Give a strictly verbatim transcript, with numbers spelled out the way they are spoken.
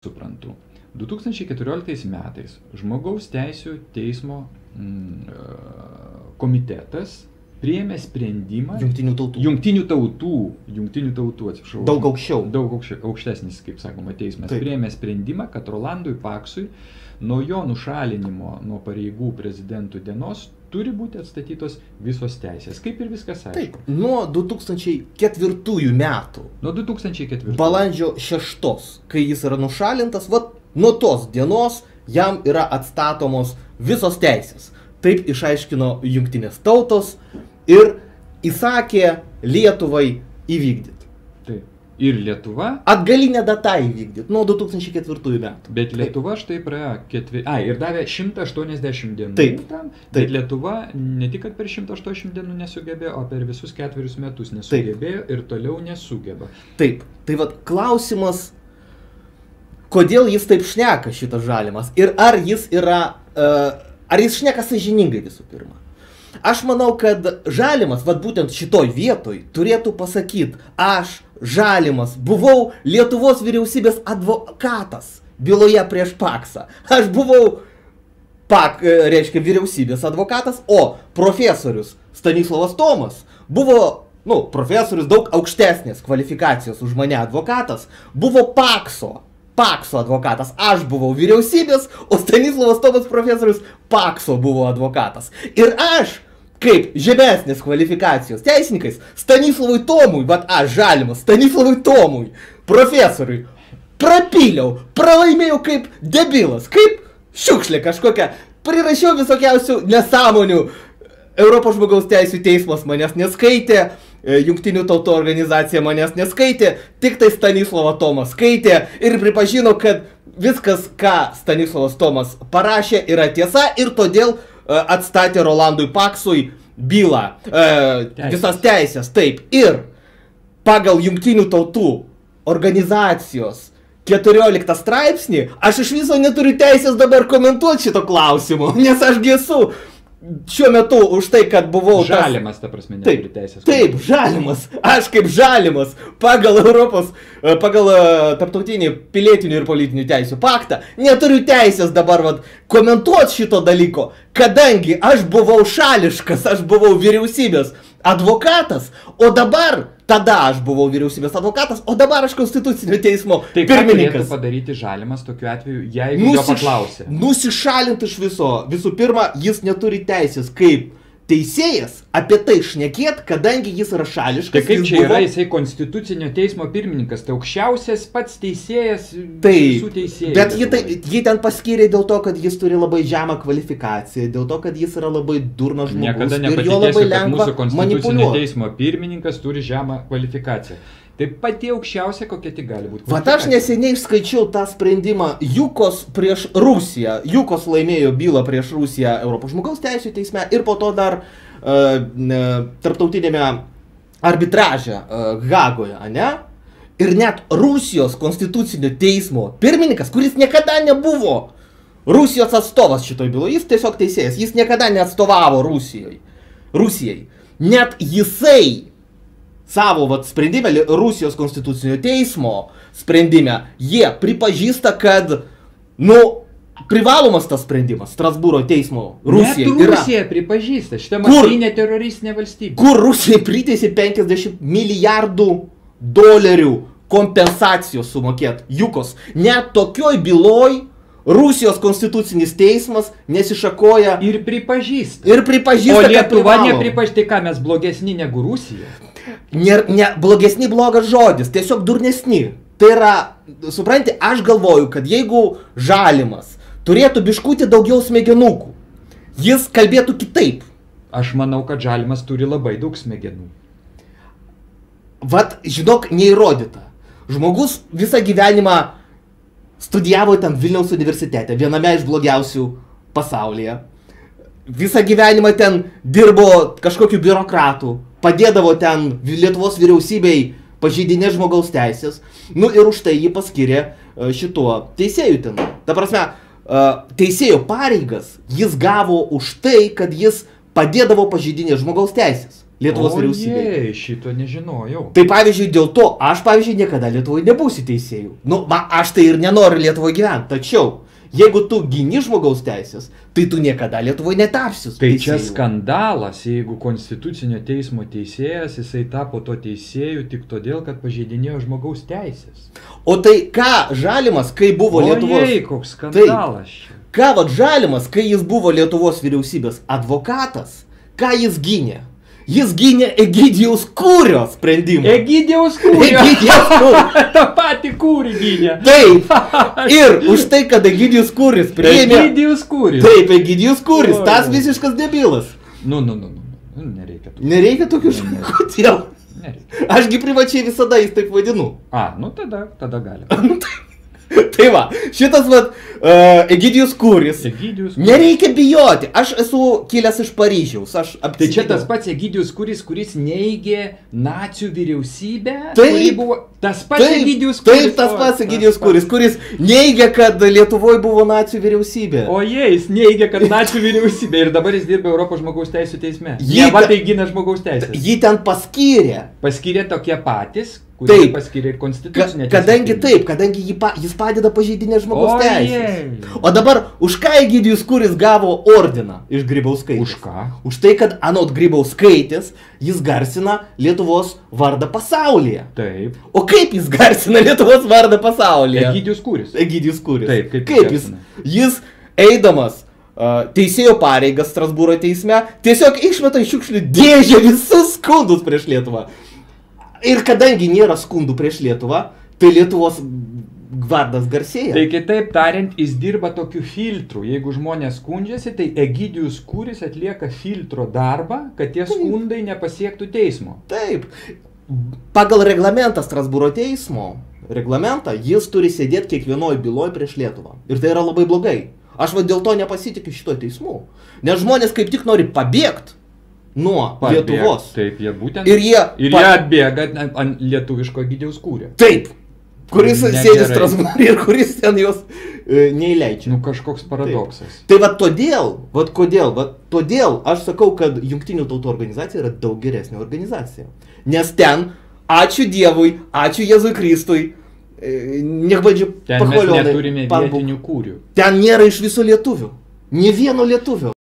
suprantu. du tūkstančiai keturioliktais metais žmogaus teisių teismo mm, komitetas priėmė sprendimą Jungtinių tautų. Jungtinių tautų, jungtinių tautų, atsiprašau. Daug aukščiau. Daug aukščiau, aukštesnis, kaip sakoma, teismas. Taip. Priėmė sprendimą, kad Rolandui Paksui nuo jo nušalinimo nuo pareigų prezidentų dienos turi būti atstatytos visos teisės. Kaip ir viskas aišku. Taip, nuo du tūkstančiai ketvirtųjų metų. Nuo du tūkstančiai ketvirtųjų. Balandžio šeštos, kai jis yra nušalintas, vat nuo tos dienos jam yra atstatomos visos teisės. Taip išaiškino Jungtinės tautos ir įsakė Lietuvai įvykdyti. Taip. Ir Lietuva. Atgalinę datą įvykdyti nuo du tūkstančiai ketvirtųjų metų. Bet Lietuva Taip. štai praėjo ketvi... A, ir davė šimtą aštuoniasdešimt dienų. Taip. Tam. Taip. Bet Lietuva ne tik, kad per šimtą aštuoniasdešimt dienų nesugebėjo, o per visus ketverius metus nesugebėjo Taip. ir toliau nesugeba. Taip. Tai vat klausimas, kodėl jis taip šneka šitas Žalimas ir ar jis yra, uh, ar jis šneka sąžiningai visų pirma. Aš manau, kad Žalimas, vat būtent šitoj vietoj, turėtų pasakyti, aš Žalimas buvau Lietuvos vyriausybės advokatas byloje prieš Paksą. Aš buvau, pak, reiškia, vyriausybės advokatas, o profesorius Stanislovas Tomas buvo, nu, profesorius daug aukštesnės kvalifikacijos už mane advokatas, buvo Pakso. Pakso advokatas. Aš buvau vyriausybės, o Stanislovas Tomas profesorius Pakso buvo advokatas. Ir aš, kaip žemesnės kvalifikacijos teisininkais, Stanislavui Tomui, vat aš Žalimas, Stanislavui Tomui, profesoriui, prapyliau, pralaimėjau kaip debilas, kaip šiukšlė kažkokia, prirašiau visokiausių nesąmonių, Europos žmogaus teisių teismas manęs neskaitė, Jungtinių tautų organizacija manęs neskaitė, tik tai Stanislavą Tomą skaitė ir pripažino, kad viskas, ką Stanislavas Tomas parašė, yra tiesa ir todėl uh, atstatė Rolandui Paksui bylą, uh, teisės. visas teisės, taip. Ir pagal Jungtinių tautų organizacijos keturioliktą straipsnį, aš iš viso neturiu teisės dabar komentuoti šito klausimu, nes ašgi esu šiuo metu už tai, kad buvau... Žalimas, ta prasme, neturi teisės. Taip, Žalimas. Aš kaip Žalimas pagal Europos, pagal tarptautinį pilietinių ir politinių teisių paktą neturiu teisės dabar vat, komentuoti šito dalyko, kadangi aš buvau šališkas, aš buvau vyriausybės advokatas, o dabar, tada aš buvau vyriausybės advokatas, o dabar aš Konstitucinio teismo tai pirmininkas. Tai ką turėtų padaryti Žalimas tokiu atveju, jeigu Nusiš... jo paklausė? Nusišalinti iš viso. Visų pirma, jis neturi teisės kaip teisėjas apie tai šnekėt, kadangi jis yra šališkas. Tai kaip čia buvo... yra jisai Konstitucinio teismo pirmininkas, tai aukščiausias pats teisėjas tai, visų teisėjų. Bet jį, tai, jį ten paskyrė dėl to, kad jis turi labai žemą kvalifikaciją, dėl to, kad jis yra labai durnas žmogus. Niekada nepatikėsiu, kad mūsų Konstitucinio teismo pirmininkas turi žemą kvalifikaciją. Tai pati aukščiausia, kokia tik gali būti. Vat aš neseniai skaičiau tą sprendimą Jukos prieš Rusiją. Jukos laimėjo bylą prieš Rusiją Europos žmogaus teisių teisme ir po to dar uh, tarptautinėme arbitraže uh, Hagoje, ne? Ir net Rusijos Konstitucinio teismo pirmininkas, kuris niekada nebuvo Rusijos atstovas šitoj byloje, jis tiesiog teisėjas, jis niekada neatstovavo Rusijai. Rusijai. Net jisai savo vat, sprendime, Rusijos Konstitucinio teismo sprendime, jie pripažįsta, kad, nu, privalomas tas sprendimas Strasbūro teismo Rusijai yra. Net Rusija pripažįsta, šitą masinę teroristinę valstybę. Kur Rusijai priteisė penkiasdešimt milijardų dolerių kompensacijos sumokėt Jukos. Net tokioj byloj Rusijos Konstitucinis teismas nesišakoja. Ir pripažįsta. Ir pripažįsta, o Lietuva nepripažįsta, ką mes blogesni negu Rusija. Ne, ne, blogesni blogas žodis, tiesiog durnesni. Tai yra, supranti, aš galvoju, kad jeigu Žalimas turėtų biškutį daugiau smegenukų, jis kalbėtų kitaip. Aš manau, kad Žalimas turi labai daug smegenų. Vat, žinok, neįrodyta. Žmogus visą gyvenimą studijavo ten Vilniaus universitete, viename iš blogiausių pasaulyje. Visą gyvenimą ten dirbo kažkokių biurokratų, padėdavo ten Lietuvos vyriausybei pažeidinė žmogaus teisės. Nu ir už tai jį paskyrė šituo teisėjų ten. Ta prasme, teisėjo pareigas jis gavo už tai, kad jis padėdavo pažeidinė žmogaus teisės. Lietuvos vyriausybėje. Ojei, šito nežinojau. Tai pavyzdžiui, dėl to aš, pavyzdžiui, niekada Lietuvoje nebūsiu teisėjų. Nu, ma, aš tai ir nenoriu Lietuvoje gyventi, tačiau jeigu tu gini žmogaus teisės, tai tu niekada Lietuvoje netapsi Tai teisėjų. Čia skandalas, jeigu Konstitucinio teismo teisėjas, jisai tapo to teisėjų tik todėl, kad pažeidinėjo žmogaus teisės. O tai ką Žalimas, kai buvo Lietuvos... Ojei, koks skandalas čia. Tai, ką vat Žalimas, kai jis buvo Lietuvos vyriausybės advokatas, ką jis gynė? Jis gynė Egidijaus Kūrio sprendimą. Egidijaus Kūrio. Egidijaus Kūrio. Ta pati Kūrį gynė. Taip. Ir už tai, kad Egidijus Kūris priėmė... Egidijus Kūris. Taip, Egidijus Kūris. Tas visiškas debilas. Nu, nu, nu, nu. Nereikia tokių. Nereikia tokių žmonių. Kodėl? Nereikia. Ašgi privačiai visada jis taip vadinu. A, nu tada, tada gali. Tai va, šitas vat uh, Egidijus Kūris. Egidijus Kūris. Nereikia bijoti. Aš esu kilęs iš Paryžiaus. Aš tai čia tas pats Egidijus Kūris, kuris neigė nacių vyriausybę. Taip. Buvo tas pats taip, Egidijus Kūris. Taip, tas pats Egidijus Kūris, kuris neigia, kad Lietuvoje buvo nacių vyriausybė. O jie, jis neigia, kad nacių vyriausybė. Ir dabar jis dirba Europos žmogaus teisų teisme. Jie va tai gina žmogaus teisės. Jį ten paskyrė. Paskyrė tokie patys. Taip, paskyrė ir konstitucinė Ka kadangi teisė. Taip, kadangi jį pa, jis padeda pažeidinėti žmogaus o teisės. O dabar, už ką Egidijus Kūris gavo ordiną iš Grybauskaitės? Už ką? Už tai, kad anot Grybauskaitės jis garsina Lietuvos vardą pasaulyje. Taip. O kaip jis garsina Lietuvos vardą pasaulyje? Egidijus Kūris. Egidijus Kūris. Taip, kaip, kaip jis? Jis eidamas uh, teisėjo pareigas Strasbūro teisme tiesiog išmeta iš šiukšlių dėžę visus skundus prieš Lietuvą. Ir kadangi nėra skundų prieš Lietuvą, tai Lietuvos vardas garsėja. Tai kitaip tariant, jis dirba tokiu filtru. Jeigu žmonės skundžiasi, tai Egidijus Kūris atlieka filtro darbą, kad tie skundai nepasiektų teismo. Taip. Pagal reglamentą Strasbūro teismo, reglamentą, jis turi sėdėti kiekvienoje byloje prieš Lietuvą. Ir tai yra labai blogai. Aš va dėl to nepasitikiu šito teismu. Nes žmonės kaip tik nori pabėgti nuo Pabėg, Lietuvos. Taip, jie būtent. Ir jie, ir pa... jie atbėga ant lietuviško Egidijaus Kūrio. Taip. Kuris Negerai. Sėdi Strasbūre ir kuris ten jos e, neįleidžia. Nu kažkoks paradoksas. Taip. Tai va todėl, va kodėl, va todėl aš sakau, kad Jungtinių tautų organizacija yra daug geresnė organizacija. Nes ten, ačiū Dievui, ačiū Jėzui Kristui, e, nekvadžiu ten mes neturime vietinių kūrių. Ten nėra iš viso lietuvių. Nė vieno lietuvio.